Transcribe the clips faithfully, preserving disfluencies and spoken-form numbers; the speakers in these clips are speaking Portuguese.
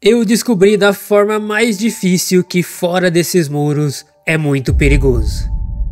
Eu descobri da forma mais difícil que fora desses muros é muito perigoso.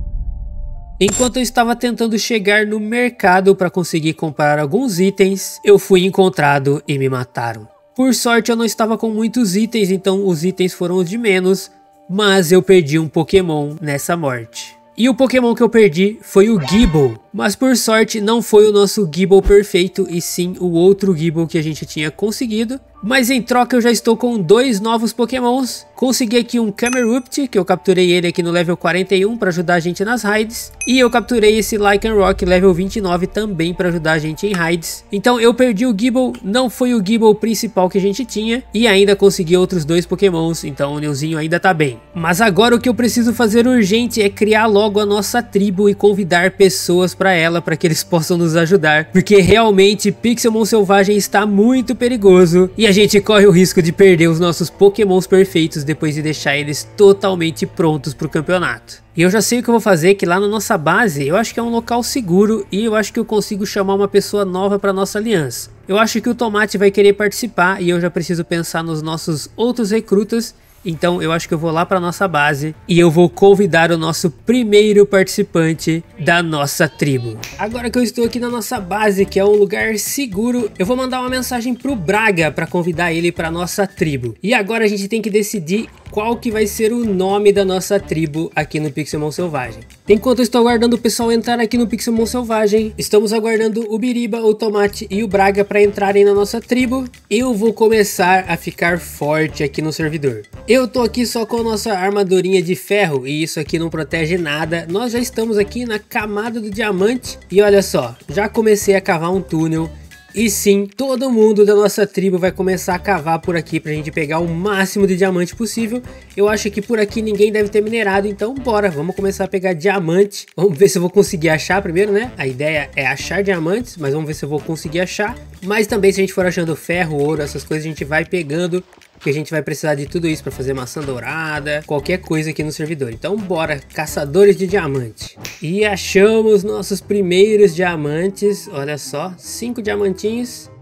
Enquanto eu estava tentando chegar no mercado para conseguir comprar alguns itens, eu fui encontrado e me mataram. Por sorte eu não estava com muitos itens, então os itens foram os de menos, mas eu perdi um Pokémon nessa morte. E o Pokémon que eu perdi foi o Gible, mas por sorte não foi o nosso Gible perfeito, e sim o outro Gible que a gente tinha conseguido. Mas em troca eu já estou com dois novos Pokémons. Consegui aqui um Camerupt, que eu capturei ele aqui no level quarenta e um para ajudar a gente nas raids. E eu capturei esse Lycanroc level vinte e nove também para ajudar a gente em raids. Então eu perdi o Gible, não foi o Gible principal que a gente tinha. E ainda consegui outros dois Pokémons, então o Nilzinho ainda tá bem. Mas agora o que eu preciso fazer urgente é criar logo a nossa tribo e convidar pessoas para ela, para que eles possam nos ajudar. Porque realmente Pixelmon Selvagem está muito perigoso. E a gente corre o risco de perder os nossos Pokémons perfeitos depois de deixar eles totalmente prontos para o campeonato. E eu já sei o que eu vou fazer, que lá na nossa base eu acho que é um local seguro e eu acho que eu consigo chamar uma pessoa nova para nossa aliança. Eu acho que o Tomate vai querer participar e eu já preciso pensar nos nossos outros recrutas. Então eu acho que eu vou lá para nossa base e eu vou convidar o nosso primeiro participante da nossa tribo. Agora que eu estou aqui na nossa base, que é um lugar seguro, eu vou mandar uma mensagem pro Braga para convidar ele para nossa tribo. E agora a gente tem que decidir qual que vai ser o nome da nossa tribo aqui no Pixelmon Selvagem. Enquanto eu estou aguardando o pessoal entrar aqui no Pixelmon Selvagem, estamos aguardando o Biriba, o Tomate e o Braga para entrarem na nossa tribo. Eu vou começar a ficar forte aqui no servidor. Eu tô aqui só com a nossa armadurinha de ferro e isso aqui não protege nada. Nós já estamos aqui na camada do diamante e olha só, já comecei a cavar um túnel. E sim, todo mundo da nossa tribo vai começar a cavar por aqui pra gente pegar o máximo de diamante possível. Eu acho que por aqui ninguém deve ter minerado, então bora, vamos começar a pegar diamante. Vamos ver se eu vou conseguir achar primeiro, né? A ideia é achar diamantes, mas vamos ver se eu vou conseguir achar. Mas também se a gente for achando ferro, ouro, essas coisas a gente vai pegando, porque a gente vai precisar de tudo isso para fazer maçã dourada, qualquer coisa aqui no servidor. Então bora, caçadores de diamante. E achamos nossos primeiros diamantes, olha só, cinco diamantinhos.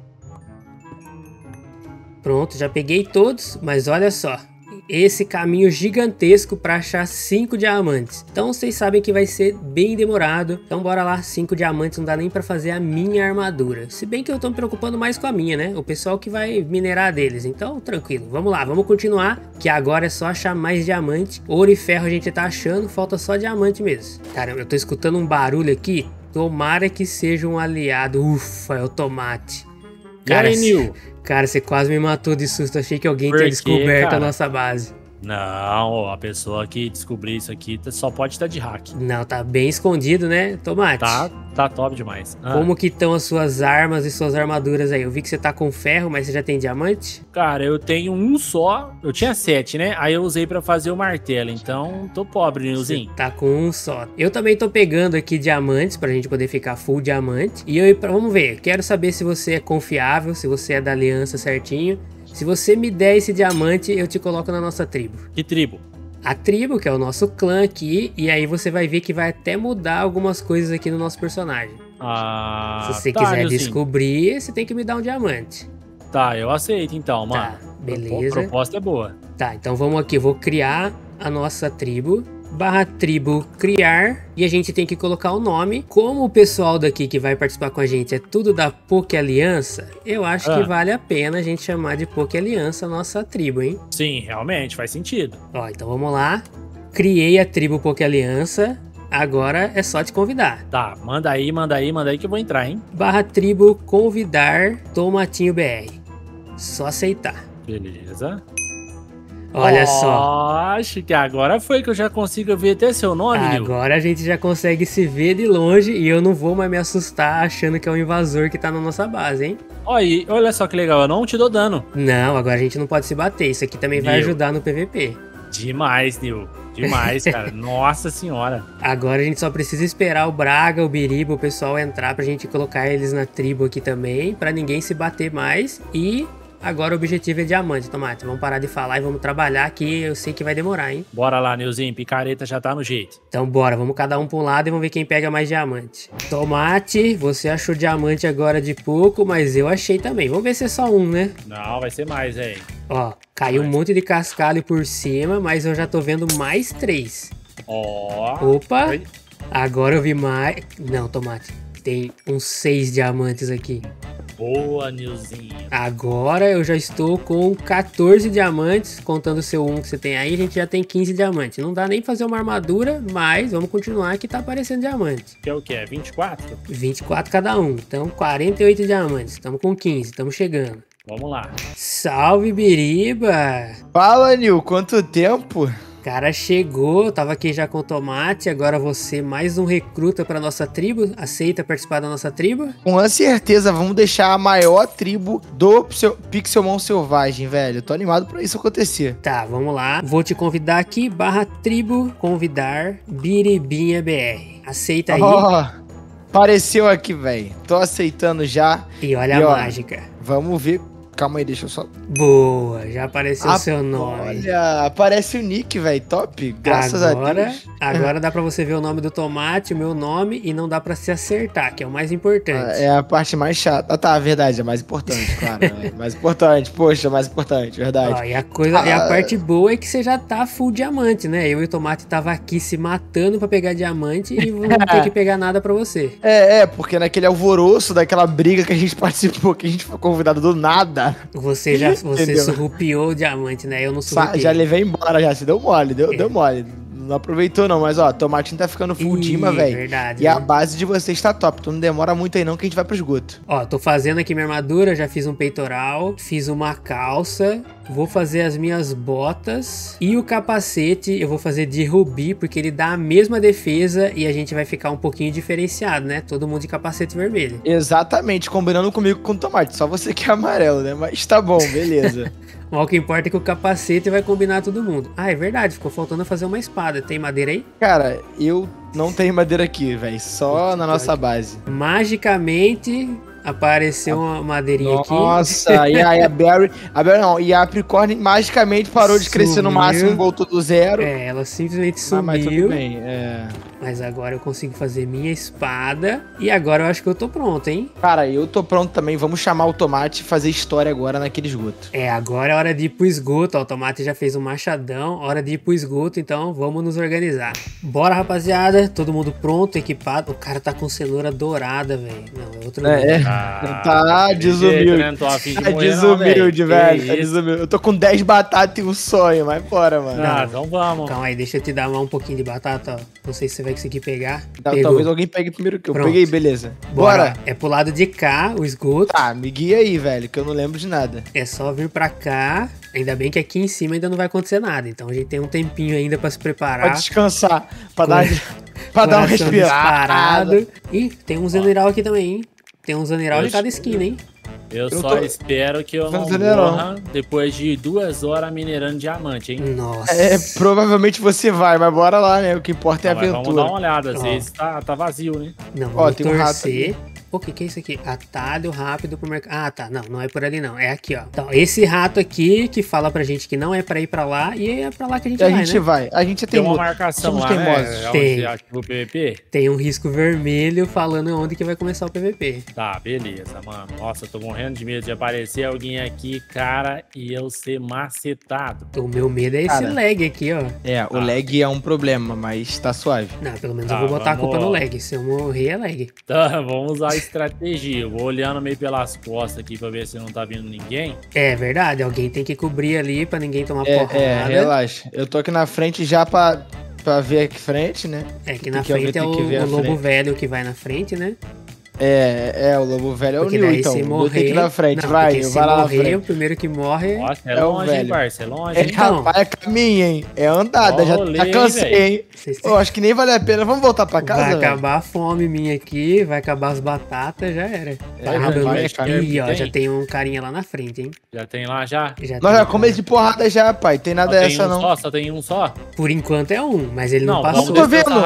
Pronto, já peguei todos, mas olha só, esse caminho gigantesco para achar cinco diamantes. Então vocês sabem que vai ser bem demorado. Então bora lá, cinco diamantes não dá nem para fazer a minha armadura. Se bem que eu tô me preocupando mais com a minha, né? O pessoal que vai minerar deles. Então tranquilo, vamos lá, vamos continuar. Que agora é só achar mais diamante. Ouro e ferro a gente tá achando, falta só diamante mesmo. Caramba, eu tô escutando um barulho aqui. Tomara que seja um aliado. Ufa, é o Tomate. Cara, Nil? Cara, você quase me matou de susto. Achei que alguém tinha descoberto a nossa base. Não, a pessoa que descobrir isso aqui só pode estar de hack. Não, tá bem escondido, né, Tomate? Tá, tá top demais. Ah. Como que estão as suas armas e suas armaduras aí? Eu vi que você tá com ferro, mas você já tem diamante? Cara, eu tenho um só. Eu tinha sete, né? Aí eu usei pra fazer o martelo, então tô pobre, Nilzinho. Tá com um só. Eu também tô pegando aqui diamantes pra gente poder ficar full diamante. E eu, vamos ver, quero saber se você é confiável, se você é da aliança certinho. Se você me der esse diamante, eu te coloco na nossa tribo. Que tribo? A tribo, que é o nosso clã aqui. E aí você vai ver que vai até mudar algumas coisas aqui no nosso personagem. Ah, Se você tá, quiser Nilzinho. descobrir, você tem que me dar um diamante. Tá, eu aceito então, mano. Tá, beleza. A proposta é boa. Tá, então vamos aqui. Eu vou criar a nossa tribo. Barra tribo criar. E a gente tem que colocar o nome. Como o pessoal daqui que vai participar com a gente é tudo da Poké Aliança, eu acho Ah. que vale a pena a gente chamar de Poké Aliança a nossa tribo, hein? Sim, realmente, faz sentido. Ó, então vamos lá. Criei a tribo Poké Aliança. Agora é só te convidar. Tá, manda aí, manda aí, manda aí que eu vou entrar, hein? Barra tribo convidar Tomatinho B R. Só aceitar. Beleza. Olha só. Acho que agora foi que eu já consigo ver até seu nome, Nil. Agora a gente já consegue se ver de longe e eu não vou mais me assustar achando que é um invasor que tá na nossa base, hein? Olha, aí, olha só que legal, eu não te dou dano. Não, agora a gente não pode se bater. Isso aqui também vai Nil. ajudar no P V P. Demais, Nil. Demais, cara. Nossa senhora. Agora a gente só precisa esperar o Braga, o Biriba, o pessoal entrar pra gente colocar eles na tribo aqui também, pra ninguém se bater mais. E Agora o objetivo é diamante, Tomate. Vamos parar de falar e vamos trabalhar que eu sei que vai demorar, hein? Bora lá, Nilzinho. Picareta já tá no jeito. Então bora, vamos cada um pra um lado e vamos ver quem pega mais diamante. Tomate, você achou diamante agora de pouco, mas eu achei também. Vamos ver se é só um, né? Não, vai ser mais, velho. Ó, caiu um monte de cascalho por cima, mas eu já tô vendo mais três. Ó. Opa, Oi. agora eu vi mais... Não, Tomate, tem uns seis diamantes aqui. Boa, Nilzinho. Agora eu já estou com quatorze diamantes, contando o seu um que você tem aí, a gente já tem quinze diamantes. Não dá nem fazer uma armadura, mas vamos continuar que tá aparecendo diamante. Que é o quê? vinte e quatro? vinte e quatro cada um, então quarenta e oito diamantes. Estamos com quinze, estamos chegando. Vamos lá. Salve, Biriba! Fala, Nil, quanto tempo? Cara, chegou, tava aqui já com o Tomate, agora você mais um recruta pra nossa tribo, aceita participar da nossa tribo? Com certeza, vamos deixar a maior tribo do seu Pixelmon Selvagem, velho. Tô animado pra isso acontecer. Tá, vamos lá, vou te convidar aqui, barra tribo, convidar Biribinha B R. Aceita aí. Ó, apareceu aqui, velho. Tô aceitando já. E olha E, a ó, mágica. Vamos ver. Calma aí, deixa eu só... Boa, já apareceu o Ah, seu nome. Olha, aparece o nick, velho. Top. Graças agora, a Deus. Agora dá pra você ver o nome do Tomate, o meu nome, e não dá pra se acertar, que é o mais importante. É a parte mais chata. Ah, tá, verdade. É mais importante, claro. É mais importante. Poxa, mais importante, verdade. Ó, e a, coisa, Ah. e a parte boa é que você já tá full diamante, né? Eu e o Tomate tava aqui se matando pra pegar diamante e não ter que pegar nada pra você. É, é, porque naquele alvoroço daquela briga que a gente participou, que a gente foi convidado do nada, Você já você Entendeu? surrupiou o diamante, né? Eu não sa- surrupiei. já levei embora, já se deu mole, deu, É. deu mole. Não aproveitou não, mas ó, Tomatinho tá ficando full Ih, dima, velho. verdade, E a né? base de vocês tá top, então não demora muito aí não que a gente vai pro esgoto. Ó, tô fazendo aqui minha armadura, já fiz um peitoral, fiz uma calça, vou fazer as minhas botas e o capacete eu vou fazer de rubi, porque ele dá a mesma defesa e a gente vai ficar um pouquinho diferenciado, né? Todo mundo de capacete vermelho. Exatamente, combinando comigo com o Tomate, só você que é amarelo, né? Mas tá bom, beleza. Mas o que importa é que o capacete vai combinar todo mundo. Ah, é verdade, ficou faltando fazer uma espada. Tem madeira aí? Cara, eu não tenho madeira aqui, velho, só na nossa base. Magicamente apareceu uma madeirinha aqui. Nossa, e aí a Berry, a Berry não, e a Apricorn magicamente parou de crescer no Sumiu. máximo, voltou do zero. É, ela simplesmente Ah, mas tudo sumiu. bem, é... Mas agora eu consigo fazer minha espada. E agora eu acho que eu tô pronto, hein? Cara, eu tô pronto também. Vamos chamar o Tomate e fazer história agora naquele esgoto. É, agora é hora de ir pro esgoto. Ó, o Tomate já fez um machadão. Hora de ir pro esgoto, então vamos nos organizar. Bora, rapaziada. Todo mundo pronto, equipado. O cara tá com cenoura dourada, velho. Não, é outro É, nível. é. Ah, Tá daquele desumilde. jeito, né? Não tô a fim de Tá morrer, não, desumilde, velho. Que Tá isso? desumilde. Eu tô com dez batatas e um sonho, mas bora, mano. Ah, então vamos. Calma aí, deixa eu te dar um pouquinho de batata, ó. Não sei se você vai conseguir pegar. Tá, Pegou. talvez alguém pegue primeiro que eu. Pronto. Peguei, beleza. Bora. Bora. É pro lado de cá, o esgoto. Tá, me guia aí, velho, que eu não lembro de nada. É só vir pra cá. Ainda bem que aqui em cima ainda não vai acontecer nada. Então a gente tem um tempinho ainda pra se Pra preparar. descansar, pra dar, pra dar uma Coração respirada. disparado. Ih, tem um Zeniral aqui também, hein? Tem um Zeniral em Oxe. cada esquina, hein? Eu, Eu só tô- espero que eu não Vamos acelerar. morra depois de duas horas minerando diamante, hein? Nossa. É, provavelmente você vai, mas bora lá, né? O que importa é a Não, mas vamos dar aventura. uma olhada, às Ó. vezes tá, tá vazio, né? Não, Ó, vamos tem um rato torcer. O que que é isso aqui? Atalho rápido pro mercado. Ah, tá. Não, não é por ali não. É aqui, ó. Então, esse rato aqui que fala pra gente que não é pra ir pra lá e é pra lá que a gente E a vai, gente né? vai. A gente é Tem uma teimoso. marcação Somos lá, teimosos. né? Tem. Onde ativa o P V P? Tem um risco vermelho falando onde que vai começar o P V P. Tá, beleza, mano. Nossa, eu tô morrendo de medo de aparecer alguém aqui, cara, e eu ser macetado. O meu medo é esse Cara. lag aqui, ó. É, o Ah. lag é um problema, mas tá suave. Não, pelo menos Tá, eu vou botar vamos- a culpa no lag. Se eu morrer, é lag. Tá, vamos usar a estratégia. Eu vou olhando meio pelas costas aqui pra ver se não tá vindo ninguém. É verdade, alguém tem que cobrir ali pra ninguém tomar É, porrada. é, relaxa. Eu tô aqui na frente já pra, pra ver aqui frente, né? É que Tem na que ver- frente é tem o, que ver a o lobo frente. velho que vai na frente, né? É, é, o lobo velho é o Porque Nil, daí então. se Eu morrer... tenho que ir na frente, não, vai, porque se vai lá na morrer, o frente. primeiro que morre... Nossa, é, É o longe, hein, velho. parça? É longe, É, hein? Então. rapaz, é caminho, hein? É andada, Ó, já, rolê, já hein, cansei, velho? hein? Vocês Pô, acho que nem vale a pena. Vamos voltar pra casa, Vai velho? acabar a fome minha aqui, vai acabar as batatas, já era. Caramba, eu não... vai, Ih, ó, tem? já tem um carinha lá na frente, hein? Já tem lá já? Já Nós tem já comemos de porrada já, pai. Tem Só nada tem essa, um não. só? Só tem um só? Por enquanto é um, mas ele não, Não, passou. vamos Tô descansar vendo. rápido.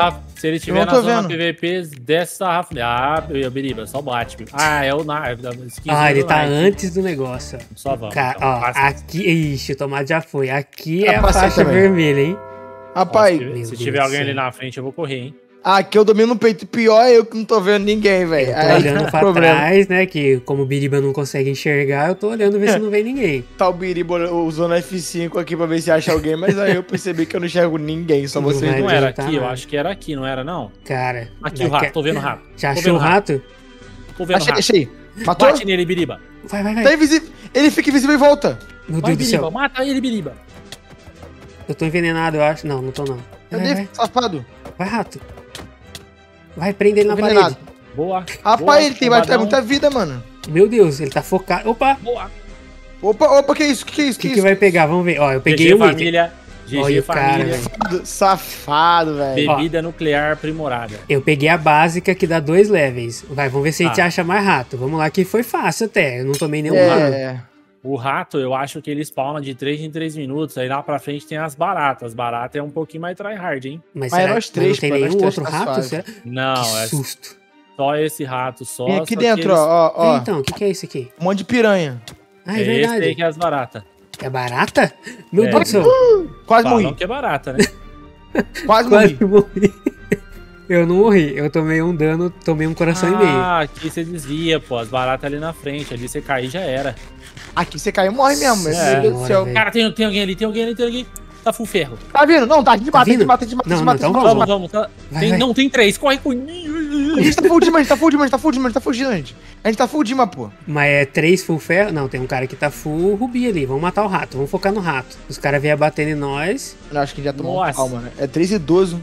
Se ele Eu tiver não na tô zona vendo. P V P, desce sarrafo. Ah, eu, Biriba, só bate. Meu. Ah, é o Knife. Ah, ele tá antes do negócio. Só vamos. Cara, então. ó, Passa. aqui. Ixi, o tomate já foi. Aqui é Ah, a passei faixa também. vermelha, hein? Rapaz, Ó, se, Meu se Deus tiver do alguém céu. ali na frente, eu vou correr, hein? aqui eu domino o peito. Pior é eu que não tô vendo ninguém, velho. Eu tô Aí olhando tá o pra problema. trás, né? Que como o Biriba não consegue enxergar, eu tô olhando ver se não vem ninguém. Tá o Biriba usando F cinco aqui pra ver se acha alguém, mas aí eu percebi que eu não enxergo ninguém, só Não vocês vai Não dois. era adiantar aqui, eu nada. acho que era aqui, não era não? Cara. Aqui o daqui rato, a- tô vendo o rato. Já Tô achou o vendo rato? Tô vendo o Achei, rato. achei. Matou? Bate nele, Biriba. Vai, vai, vai. Tá invisível. Ele fica invisível e volta. Meu Vai, Deus do Biriba, céu. mata ele, Biriba. Eu tô envenenado, eu acho. Não, não tô não. Vai, Cadê, vai, safado? vai, rato. Vai, prende ele na Envenenado. parede. Boa. Rapaz, boa, ele tem mais tem bombadão. muita vida, mano. Meu Deus, ele tá focado. Opa! Boa. Opa, opa, que isso? Que isso? O Que, que, que isso? vai pegar? Vamos ver. Ó, eu peguei G G um item. família. G G Olha o cara, família. velho. Safado, safado, velho. Bebida nuclear aprimorada. Eu peguei a básica que dá dois levels. Vai, vamos ver se a gente Ah. acha mais rato. Vamos lá, que foi fácil até. Eu não tomei nenhum rato. É. O rato, eu acho que ele spawna de três em três minutos. Aí lá pra frente tem as baratas. As baratas é um pouquinho mais tryhard, hein? Mas, Mas será nós que três, não tem pô, nós nenhum três outro tá rato? suave. Será? Não, Que é susto. só esse rato só. Vem aqui só dentro, que eles- ó, ó, ó. Então, o que, que é isso aqui? Um monte de piranha. Ah, é, É esse aí verdade. que é as baratas. É barata? Meu É. Deus do céu. Quase Falam morri. que é barata, né? Quase morri. Quase morri. Eu não morri. Eu tomei um dano, tomei um coração e meio. Ah, aqui você desvia, pô. As baratas ali na frente. Ali você cair já era. Aqui você caiu e morre mesmo. Nossa Meu Deus do senhora, céu. velho. Cara, tem, tem alguém ali, tem alguém ali, tem alguém. Tá full ferro. Tá vindo? Não, tá. A gente mata, a gente vindo? mata, a gente mata, a Não, gente não, mata. então a gente vamos. mata. Vamos, vamos. Tá... Vai, Tem- vai. Não, tem três. Corre com. A gente tá full Dima, a gente tá full Dima, a gente tá full Dima, a gente tá fugindo, gente. A gente tá full Dima, pô. Mas é três full ferro? Não, tem um cara que tá full rubi ali. Vamos matar o rato, vamos focar no rato. Os caras vieram batendo em nós. Eu acho que já tomou um Nossa. pau, mano. É três idoso.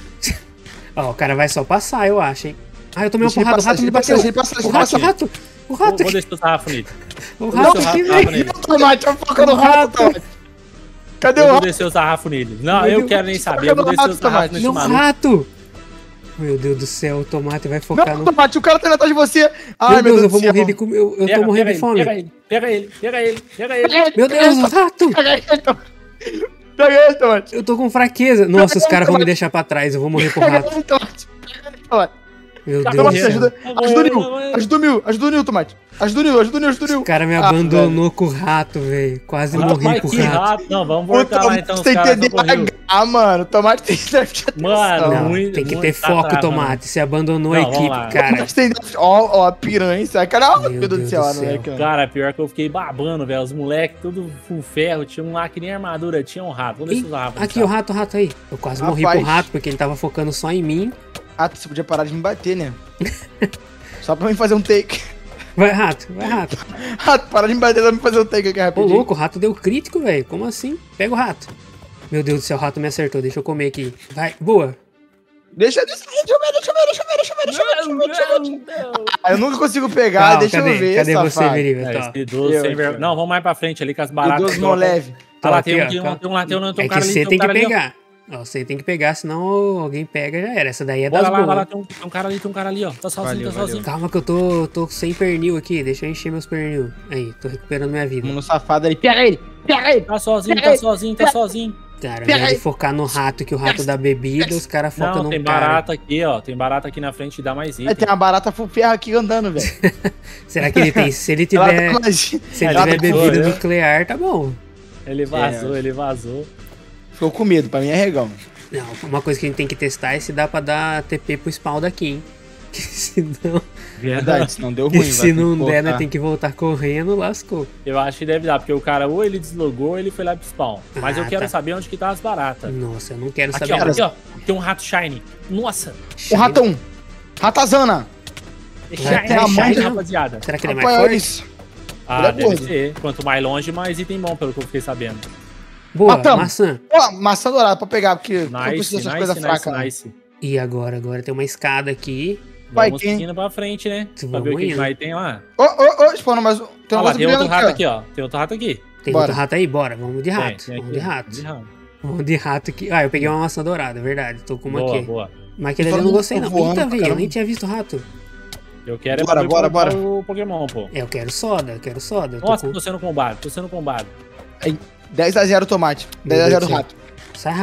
Ó, o cara vai só passar, eu acho, hein. Ah, eu tomei uma Deixa ele porrada, o passar, rato me deixa ele bateu. passar, deixa O ele rato, o passar. rato, o Vou, rato, vou deixar o sarrafo nele. o Vou rato descer o aqui, sarrafo velho. nele. Tomate, eu focando no rato, Rato. tomate. Cadê Eu o vou rato? descer o sarrafo nele. Não, Meu eu Deus, quero nem tá saber. Eu vou jogando descer o rato, sarrafo Tomate. nesse Não, maluco. rato. Meu Deus do céu, o tomate vai focar Não, no... tomate, o cara tá indo atrás de você. Ai, Meu Deus, eu vou do céu. morrer de comer, eu, eu Pega, tô morrendo pega de fome. Ele, pega ele, pega ele, pega ele, pega ele. Meu Deus, o rato. Pega ele, tomate. Pega ele, tomate. Eu tô com fraqueza. Nossa, os caras vão me deixar pra trás, eu vou morrer pro Pega rato. ele, tomate. Pega ele, tomate. Meu Deus Tomate, do céu. ajuda. Ajuda o Nil. Ajuda o Nil. Ajuda o Nil, tomate. Ajuda o Nil, ajuda o Nil, ajuda o O Nil. cara me Ah, abandonou com o rato, velho. Quase Ah, morri mas com o que rato. rato. Não, vamos O voltar lá tomate então. Os tem caras só correu. T D A H, mano. O tomate tem déficit de atenção. Mano, Não, muito, tem que muito ter tá foco, travando. tomate. Você abandonou Não, a vamos equipe, lá. O cara. tomate tem déficit. Ó, ó, a piranha. Isso aí, cara. Meu Meu Deus do Deus céu, do não céu. é que eu- Cara, pior que eu fiquei babando, velho. Os moleques, tudo full ferro. Tinha um lá que nem armadura, tinha um rato. Vou Ih, descer o rato. aqui, o rato, o rato aí. Eu quase morri Rapaz. pro rato porque ele tava focando só em mim. Ah, você podia parar de me bater, né? Só pra mim fazer um take. Vai, rato, vai, rato. Rato, para de me bater, pra me fazer um take aqui Ô, rapidinho. louco, o rato deu crítico, velho. Como assim? Pega o rato. Meu Deus do céu, o rato me acertou. Deixa eu comer aqui. Vai, boa. Deixa, deixa, deixa eu ver, deixa eu ver, deixa eu ver, deixa eu ver, deixa eu ver, deixa eu ver, deixa eu ver. Não, não. Ah, eu nunca consigo pegar, Calma, deixa cadê? eu ver, Cadê você, safado. Beriba? É, Tá. esse idoso Eu sem aqui, vergonha. ó. Não, vamos mais pra frente ali com as baratas. Idoso que não ó. leve. Ah lá, Aqui, tem um, ó, tem um, tá. tem um lá, tem um, tem um É cara que ali, você tem um tem que cara ali, ó. pegar. Ó, você tem que pegar, senão alguém pega já era. Essa daí é Bora das lá, vai lá, boas. tem um, tem um cara ali, tem um cara ali, ó. Tá sozinho, Valeu, tá valeu. sozinho. Calma que eu tô, tô sem pernil aqui. Deixa eu encher meus pernil. Aí, tô recuperando minha vida. Vamos no safado ali. Pega ele, pega ele. Tá sozinho, tá sozinho, tá sozinho. Cara, ao Pega invés de aí. focar no rato, que o rato dá bebida, os caras focam Não, no tem cara. barata aqui, ó. Tem barata aqui na frente e dá mais É, item. tem uma barata full ferro aqui andando, velho. Será que ele tem? Se ele Ela tiver, tá mais- se ele ela tiver tá bebida boa, né? nuclear, tá bom. Ele vazou, ele vazou. Ficou com medo, pra mim é regão. Não, uma coisa que a gente tem que testar é se dá pra dar T P pro spawn daqui, hein? Que senão, Verdade, senão deu que ruim. vai se ter não que der, né, voltar. tem que voltar correndo, lascou. Eu acho que deve dar, porque o cara ou ele deslogou ou ele foi lá pro spawn. Mas Ah, eu quero tá. saber onde que tá as baratas. Nossa, eu não quero Aqui, saber. ó, não. aqui, ó. Tem um rato shiny. Nossa! O ratão. Ratazana. É Vai, shiny, vai, é shiny, shiny. rapaziada. Será que ele é mais Rapaz, olha forte? isso. Ah, Ele é deve gordo. ser. Quanto mais longe, mais item bom, pelo que eu fiquei sabendo. Boa, Matamos. maçã. Ó, maçã dourada pra pegar, porque eu preciso Nice, dessas nice, coisas nice, fracas. né? nice. E agora? Agora tem uma escada aqui. Vai, Vamos quem? seguindo pra frente, né? Pra Vamos ver o que, que indo. mais tem lá. Ô, ô, ô, spawna mais um. Tem Ah um lá, outro tem outro brilhando rato aqui, aqui, ó. Tem outro rato aqui. Tem Bora. outro rato aí? Bora, vamos de Tem, rato. tem Vamos aqui. de rato. De rato. Vamos de rato aqui. Ah, eu peguei uma maçã dourada, é verdade. Tô com uma Boa, aqui. boa. Mas aquele Todo ali eu não mundo gostei, tá não. voando Eita, pra velho, eu caramba. nem tinha visto rato. Eu quero é Bora, poder bora, comprar bora. o Pokémon, pô. É, eu quero soda, eu quero soda. Eu tô Nossa, com... tô sendo combado, tô sendo combado. ó. dez a zero tomate. dez a zero Deus do céu. rato. Sai rato.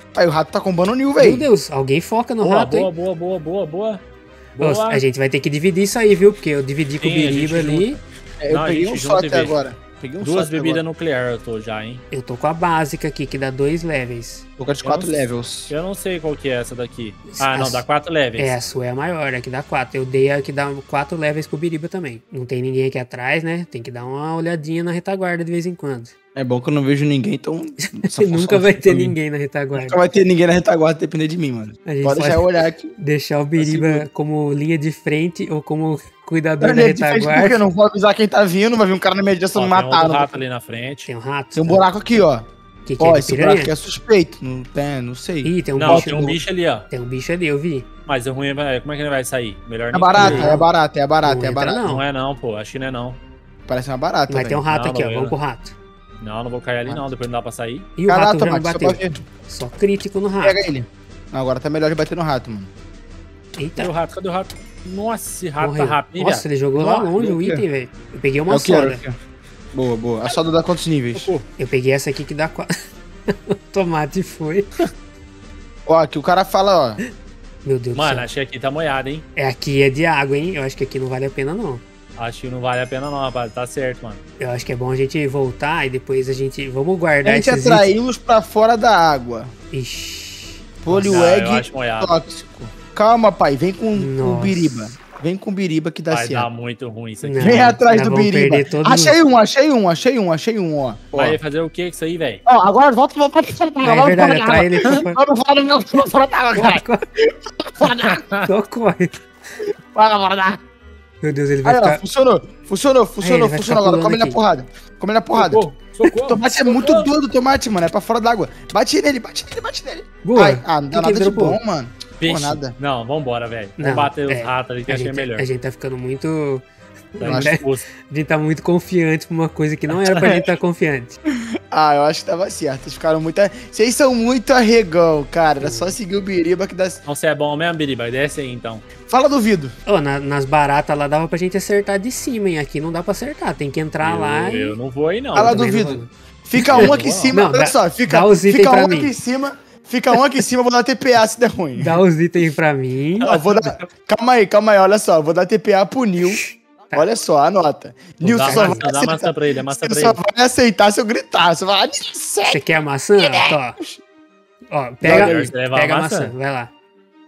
Aí o rato tá combando o Nil, Meu velho. Deus, alguém foca no Boa, rato, boa, hein? boa, boa, boa, boa. Nossa, Boa. a gente vai ter que dividir isso aí, viu? Porque eu dividi com o Sim, a Biriba gente ali. É, eu Não, a peguei gente um junta só e até vê. agora. Peguei um Duas só até bebidas agora. nucleares eu tô já, hein? Eu tô com a básica aqui, que dá dois levels. Tô com as Eu quatro não- levels. Eu não sei qual que é essa daqui. Ah, As- não, dá quatro levels. É, a sua é a maior, a que dá quatro. Eu dei a que dá quatro levels pro Biriba também. Não tem ninguém aqui atrás, né? Tem que dar uma olhadinha na retaguarda de vez em quando. É bom que eu não vejo ninguém, então... essa Nunca função vai fica ter pra mim. ninguém na retaguarda. Nunca vai ter ninguém na retaguarda depender de mim, mano. A gente Pode deixar pode- eu olhar aqui. Deixar o Biriba seguro. como linha de frente ou como cuidador da Olha, de frente, porque eu retaguarda. não vou avisar quem tá vindo, vai vir um cara na minha direção Ó, me tem matar. outro não- rato ali na frente. Tem um rato? Tem um tá? buraco aqui, ó. Que que Ó, é? esse Piranha? buraco aqui é suspeito. Não tem, não sei. Ih, tem um Não, bicho tem um ali. bicho ali, ó. Tem um bicho ali, eu vi. Mas o ruim é, como é que ele vai sair? Melhor É nem barata, Não. é barata, é barata, Não é entra, barata. não. Não é não, pô. Acho que não é não. Parece uma barata, Mas tem um velho. rato Não, aqui, ó. não, Vamos eu- pro rato. Não, não vou cair ali não. Depois não dá pra sair. E o Caraca, rato já me Tomate, só bateu. pra ver. Só crítico no rato. Pega ele. Não, agora tá melhor de bater no rato, mano. Eita, Cadê o rato? Cadê o rato? Nossa, esse rato morreu. tá rápido, hein, Nossa, viado? ele jogou lá Nossa, longe o meu item, velho. Eu peguei uma Eu quero, soda. eu quero. Boa, boa. A soda dá quantos níveis? Pô, Eu peguei essa aqui que dá quatro. O tomate foi. Ó, aqui o cara fala, ó. Meu Deus Mano, do céu. acho que aqui tá molhado, hein? É, aqui é de água, hein? Eu acho que aqui não vale a pena, não. Acho que não vale a pena não, rapaz. Tá certo, mano. Eu acho que é bom a gente voltar e depois a gente... Vamos A guardar gente esses atraiu-los pra fora da água. itens. Ixi. Não, eu Poliwag acho molhado. tóxico. Calma, pai. Vem com, com o Nossa. Biriba. Vem com o Biriba que dá Vai dar certo. muito ruim isso aqui. Não. Vem atrás nós do vamos Biriba. perder todos Achei um, achei um, achei um, achei um, ó. Ó, Vai fazer o que com isso aí, velho? ó agora volta pro volta Ah, é verdade, atrai ele pra fora. Vamos fora do meu fora da água, cara. Só corre. Para, para, para. Meu Deus, ele vai Aí, ó, ficar... funcionou. Funcionou, funcionou, ele vai funcionou. ficar Agora come pulando na aqui. porrada. Come na porrada. Socorro, socorro, Tomate é socorro. muito doido, tomate, mano. É pra fora d'água. Bate nele, bate nele, bate nele. Boa. Ai, ah, não dá Que que nada de dropou? bom, mano. Peixe. Porra, nada. Não, vambora, velho. Não, Vamos bater os é, ratos ali que a eu achei gente, melhor. a gente tá ficando muito... Tá eu acho- exposto. A gente tá muito confiante pra uma coisa que não era pra gente estar confiante. Ah, eu acho que tava certo. Vocês ficaram muito. Vocês são muito arregão, cara. Era só seguir o Biriba que dá. Então você é bom mesmo, Biriba? Desce aí, então. Fala do vidro. Ô, na- nas baratas lá dava pra gente acertar de cima, hein? Aqui não dá pra acertar. Tem que entrar eu, lá e... eu não vou aí, não. Fala também do não vidro. vou. Fica um aqui em cima. Não, Olha dá- só, fica, dá os itens fica pra um mim. aqui em cima. Fica um aqui em cima, eu vou dar T P A se der ruim. Dá os itens pra mim. Ó, vou dar... Calma aí, calma aí, olha só. eu Vou dar T P A pro Nil. Tá. Olha só, anota. Nil Dá só maçã, vai dá maçã aceitar. pra ele, dá maçã Você pra só ele. vai aceitar se eu gritar. Você vai. Você quer a maçã? Tó. Ó, pega, Joga aí. Você leva a pega a maçã. maçã. Vai lá.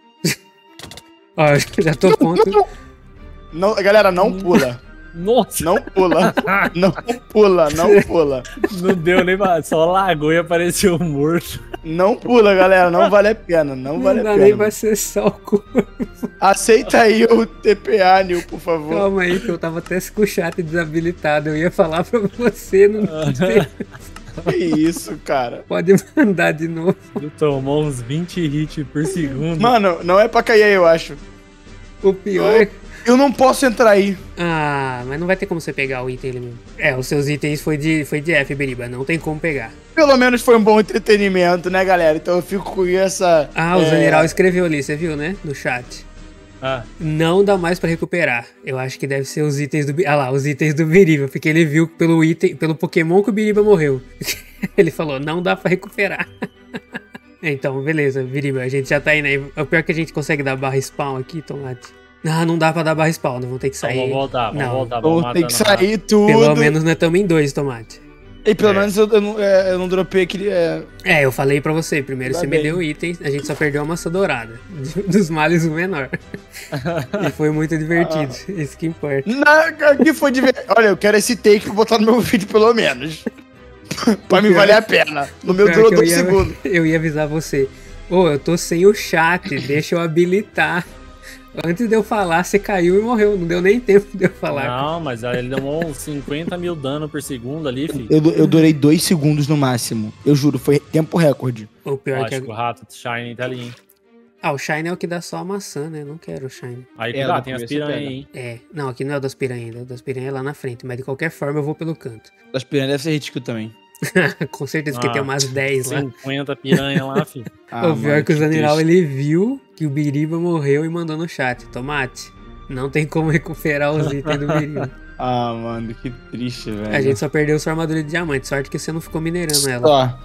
Ó, já tô ponto. Não, galera, não pula. Nossa, Não pula. Não pula, não pula. não deu nem pra... Só lagou e apareceu morto. Não pula, galera. Não vale a pena. Não Não vale dá a nem pena. pra acessar o corpo. Aceita aí o T P A, Nil, por favor. Calma aí, que eu tava até com o chat desabilitado. Eu ia falar pra você, não sei. Que isso, cara. Pode mandar de novo. Ele tomou uns vinte hits por segundo. Mano, não é pra cair aí, eu acho. O pior... Eu não posso entrar aí. Ah, mas não vai ter como você pegar o item ali mesmo. É, os seus itens foi de, foi de F, Biriba. Não tem como pegar. Pelo menos foi um bom entretenimento, né, galera? Então eu fico com essa... Ah, o é, Zaniral escreveu ali, você viu, né? No chat. Ah, Não dá mais pra recuperar. Eu acho que deve ser os itens do... Bi- Ah lá, os itens do Biriba. Porque ele viu pelo item, pelo Pokémon que o Biriba morreu. Ele falou, não dá pra recuperar. Então, beleza, Biriba, a gente já tá indo aí. O pior é que a gente consegue dar barra spawn aqui, Tomate. Ah, não dá pra dar barra spawn, vamos ter que então sair. vamos voltar, vamos Não. voltar. Vamos Vou ter que matando sair tudo. Pelo menos nós estamos em dois, Tomate. E pelo É. menos eu, eu não, é, eu não dropei aquele... É... É, eu falei pra você, primeiro Tá você bem. me deu itens, a gente só perdeu a maçã dourada. Dos males o menor. E foi muito divertido, isso que importa. Na, que foi de ver... Olha, eu quero esse take pra botar no meu vídeo, pelo menos. Pra me pior- valer a pena. No meu Pior durou que eu dois ia- segundos. Eu ia avisar você. Ô, eu tô sem o chat, deixa eu habilitar. Antes de eu falar, você caiu e morreu. Não deu nem tempo de eu falar. Não, mas ele deu uns cinquenta mil dano por segundo ali, filho. Eu, eu durei dois segundos no máximo. Eu juro, foi tempo recorde. O pior é Acho que que... o rato Shine tá ali, hein. Ah, o Shine é o que dá só a maçã, né? Não quero o Shine. Aí, É, cuidado, no tem as começo piranhas pega. aí, hein. É, não, aqui não é o das piranhas ainda. O das piranhas é lá na frente. Mas de qualquer forma eu vou pelo canto. Das piranhas deve ser ridículo também. Com certeza que Ah, tem umas dez lá. cinquenta piranha lá, filho. Ah, o pior é mano, que o Zaniral, triste. ele viu que o Biriba morreu e mandou no chat. Tomate, não tem como recuperar os itens do Biriba. Ah, mano, que triste, velho. A gente só perdeu sua armadura de diamante. Sorte que você não ficou minerando ela. Ó,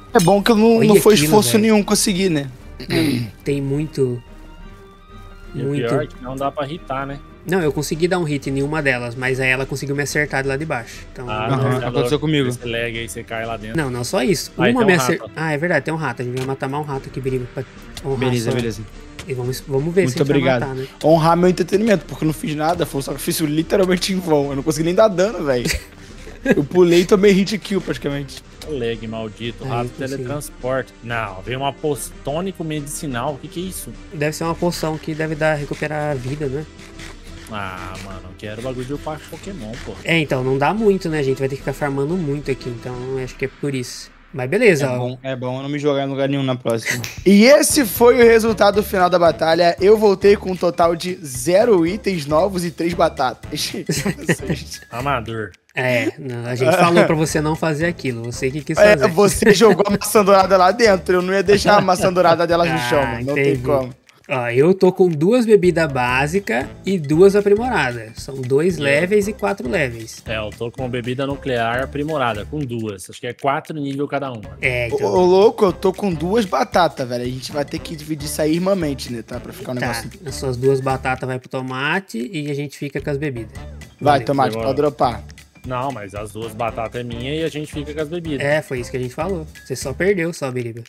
É bom que não, Olha não foi aquilo, esforço velho. nenhum conseguir, né? Tem muito... E o Muito... pior é que não dá pra hitar, né? Não, eu consegui dar um hit em nenhuma delas, mas aí ela conseguiu me acertar de lá de baixo. Então, Ah, Aham, mas é aconteceu louco. comigo. Esse lag aí, você cai lá dentro. não, não só isso. Aí Uma tem me um acertou. rato. Ah, é verdade, tem um rato. A gente vai matar mais um rato aqui, Biriba, pra honrar Beleza, só- beleza. E vamos, vamos ver Muito se a gente obrigado. vai matar, né? Honrar meu entretenimento, porque eu não fiz nada, foi um sacrifício literalmente em vão. Eu não consegui nem dar dano, velho. Eu pulei e tomei hit kill praticamente. O lag maldito, Aí, rato consegui. teletransporte. Não, veio uma postônico medicinal. O que que é isso? Deve ser uma poção que deve dar, recuperar a vida, né? Ah, mano, eu quero o bagulho de upar Pokémon, pô. É, então, não dá muito, né? A gente vai ter que ficar farmando muito aqui, então acho que é por isso. Mas beleza, É ó. bom, é bom eu não me jogar em lugar nenhum na próxima. E esse foi o resultado final da batalha. Eu voltei com um total de zero itens novos e três batatas. Vocês- Amador. É, não, a gente falou pra você não fazer aquilo, você que quis É, fazer. você jogou a maçã dourada lá dentro. Eu não ia deixar a maçã dourada delas no Ah, chão, mano. Não tem entendi. como. Ó, eu tô com duas bebidas básicas e duas aprimoradas. São dois levels e quatro levels. É, eu tô com bebida nuclear aprimorada, com duas. Acho que é quatro nível cada uma. É, Ô, então. ô, louco, eu tô com duas batatas, velho. A gente vai ter que dividir isso aí irmãmente, né? Tá? Pra ficar um Tá, negócio. as suas duas batatas vai pro tomate e a gente fica com as bebidas. Vai, Valeu. tomate, Agora. pode dropar. Não, mas as duas batatas é minha e a gente fica com as bebidas. É, foi isso que a gente falou. Você só perdeu, só, Biriba.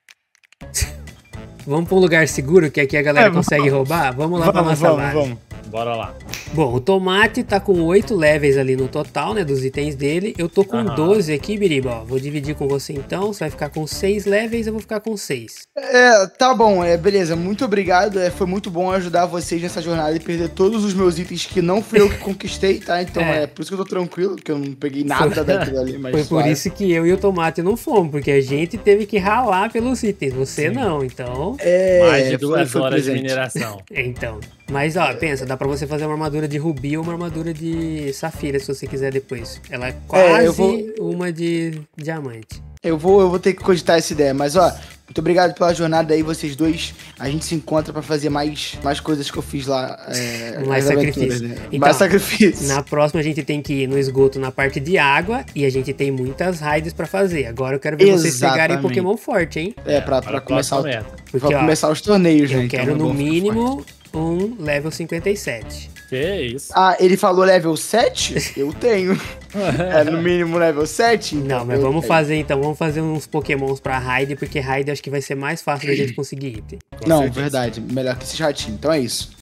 Vamos pra um lugar seguro que aqui a galera É, consegue roubar? Vamos lá pra Vamos, nossa vamos, base. vamos. Bora lá. Bom, o tomate tá com oito levels ali no total, né, dos itens dele. Eu tô com Aham. doze aqui, Biriba, ó. Vou dividir com você então. Você vai ficar com seis levels, eu vou ficar com seis. É, tá bom, é, beleza. Muito obrigado. É, foi muito bom ajudar vocês nessa jornada e perder todos os meus itens que não fui eu que conquistei, tá? Então É. é, por isso que eu tô tranquilo, que eu não peguei nada daquilo ali. Mas Foi por suave. isso que eu e o tomate não fomos, porque a gente teve que ralar pelos itens. Você não, então. É, Mais de foi- duas foi horas presente. de mineração. Então. Mas ó, pensa, dá pra você fazer uma armadura de rubi ou uma armadura de safira, se você quiser depois. Ela é quase eu vou- uma de diamante. Eu vou, eu vou ter que cogitar essa ideia, mas ó, muito obrigado pela jornada aí, vocês dois. A gente se encontra pra fazer mais, mais coisas que eu fiz lá. É, Mais nas aventuras, sacrifício. né? Então, mais sacrifício. Na próxima a gente tem que ir no esgoto na parte de água e a gente tem muitas raids pra fazer. Agora eu quero ver vocês pegarem Exatamente. Pokémon forte, hein? É, pra, Para pra a começar, o, próxima meta. Porque, pra ó, começar os torneios, né? eu Então quero é no bom ficar forte. mínimo um level cinquenta e sete. Que isso? Ah, ele falou level sete? Eu tenho. É no mínimo level sete? Então Não, mas eu vamos tenho. fazer então, vamos fazer uns Pokémons pra raid, porque raid acho que vai ser mais fácil da gente conseguir item. Com Não, certeza. verdade. Melhor que esse ratinho. Então é isso.